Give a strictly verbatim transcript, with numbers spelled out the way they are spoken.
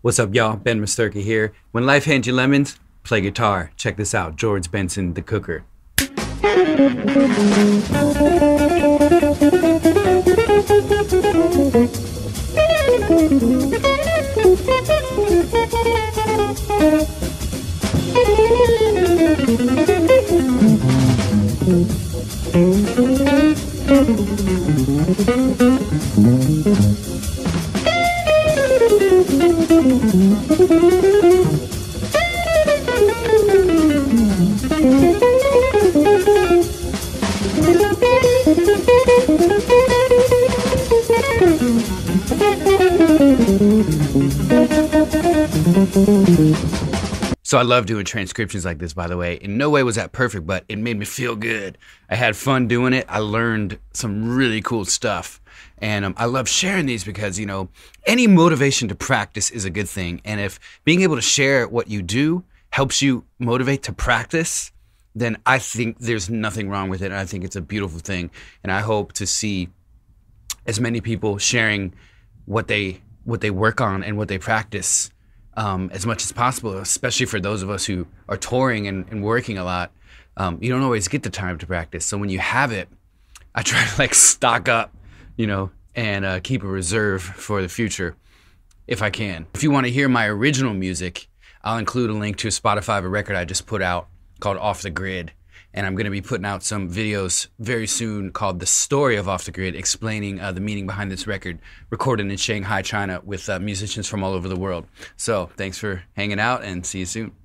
What's up, y'all? Ben Musterka here. When life hands you lemons, play guitar. Check this out, George Benson, the Cooker. So I love doing transcriptions like this, by the way. In no way was that perfect, but it made me feel good. I had fun doing it. I learned some really cool stuff. And um, I love sharing these because, you know, any motivation to practice is a good thing. And if being able to share what you do helps you motivate to practice, then I think there's nothing wrong with it. And I think it's a beautiful thing. And I hope to see as many people sharing what they what they work on and what they practice um, as much as possible, especially for those of us who are touring and, and working a lot. Um, you don't always get the time to practice. So when you have it, I try to like stock up, you know, and uh, keep a reserve for the future if I can. If you want to hear my original music, I'll include a link to a Spotify of a record I just put out called Off the Grid. And I'm going to be putting out some videos very soon called The Story of Off the Grid, explaining uh, the meaning behind this record, recorded in Shanghai, China, with uh, musicians from all over the world. So thanks for hanging out, and see you soon.